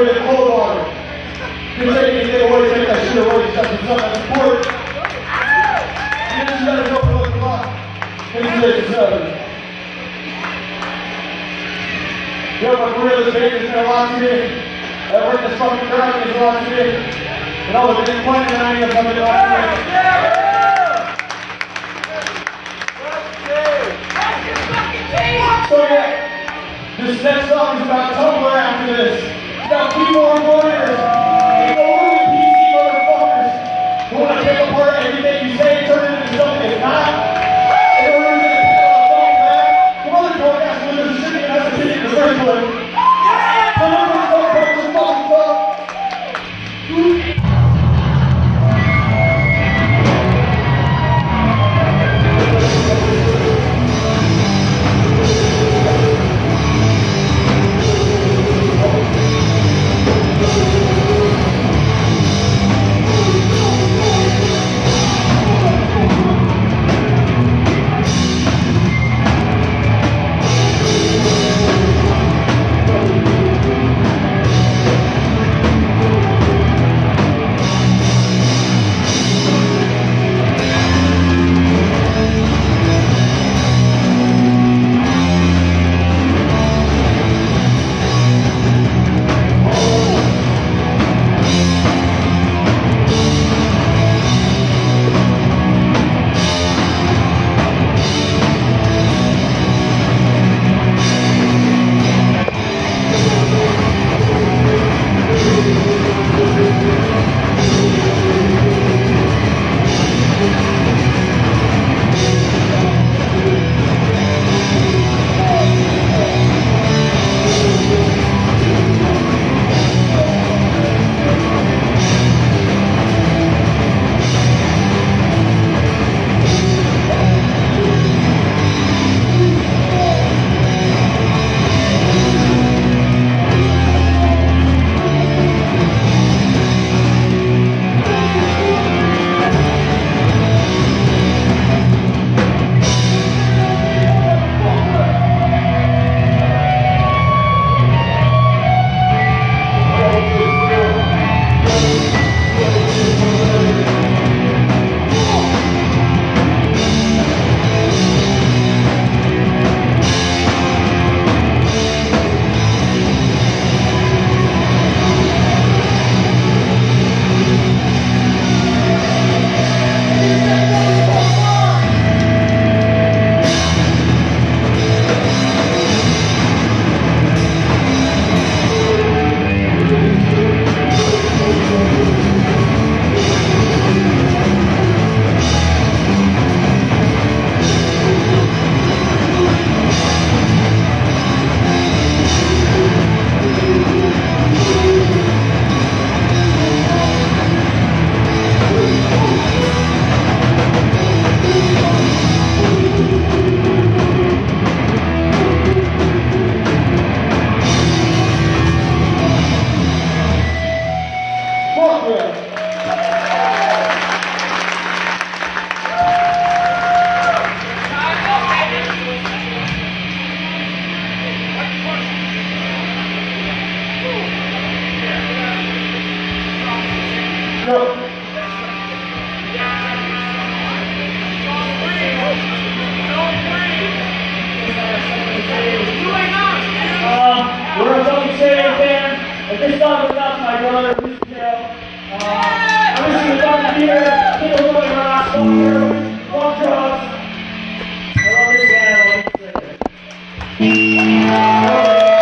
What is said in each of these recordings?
away with cold water. Didn't take anything away, take that shit away, shut yourself. That's important. You just gotta go for the block. Insulate yourself. Yo, my career this big has been a lot to me. I worked this fucking crowd means a lot to me. And all the disappointment I ain't coming to lot to me. So yeah, this next song is about Tumblr after this. It's about keyboard warriors. It's overly PC motherfuckers who want to pick apart everything you say and turn it into something it's not. In order to get a pedal on something back, some other podcast losers are sitting in us and in the first place. Some of them don't break the fucking fuck. We're a fucking Cherry fan. If this song goes out to my brother, please tell. I'm just gonna fucking beer, take a little bit of rock, smoke heroin, walk drugs. I love this band, I love this band.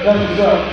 That's what's up.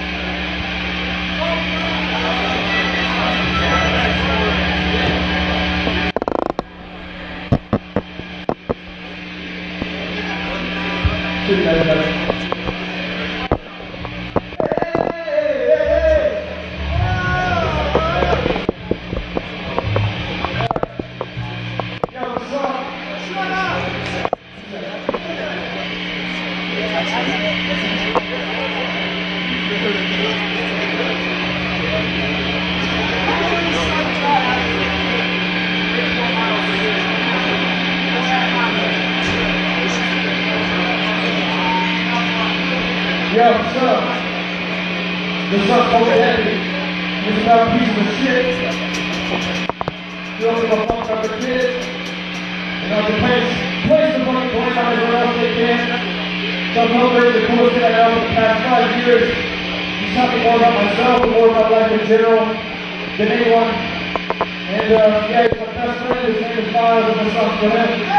Yo, what's up? What's up, Copenhagen? It's about pieces of shit. You don't give a fuck about the kids. You know, the place the money going on everyone else they can. So I'm hoping the coolest thing I know for the past 5 years. He's taught me more about myself and more about life in general than anyone. And yeah, he's my best friend. His name is Miles, and this song's for him.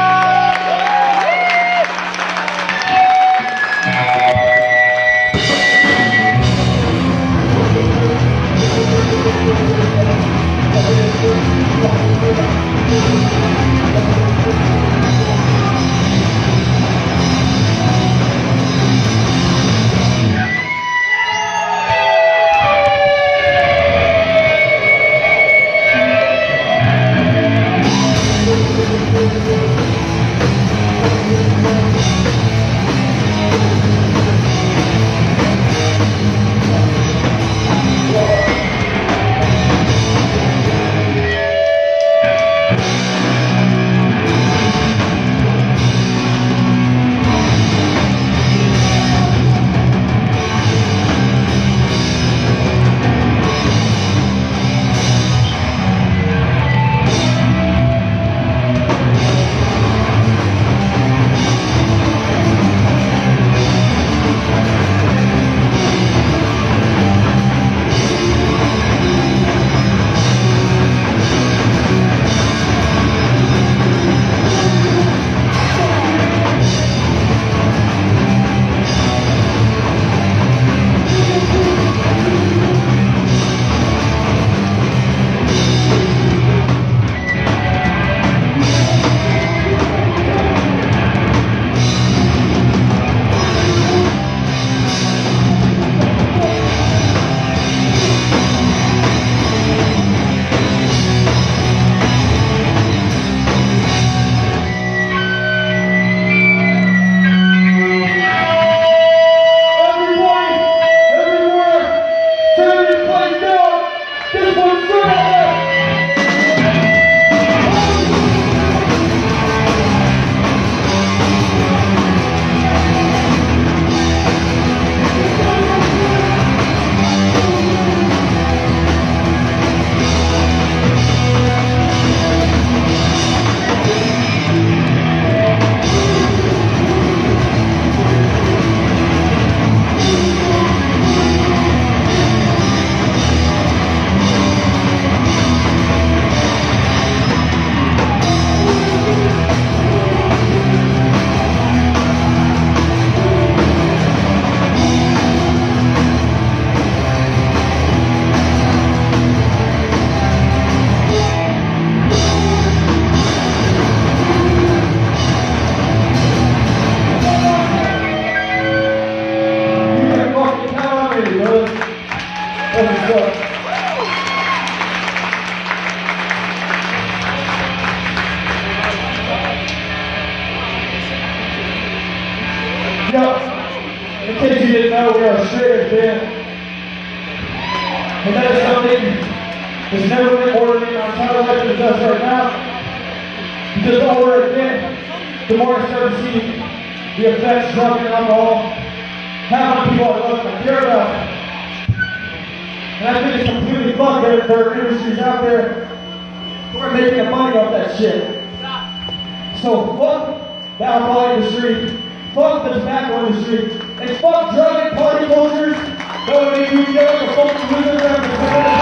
In case you didn't know, we are a straight band. And that is something that's never been more in my entire life than it does right now. Because the older I get, the more I start to see the effects drug and alcohol have on people I love and I care about. And I think it's completely fucked that there are industries out there who are making money off that shit. So fuck the alcohol industry. Fuck the tobacco industry, and fuck drug and party cultures that would make you feel like a fucking loser after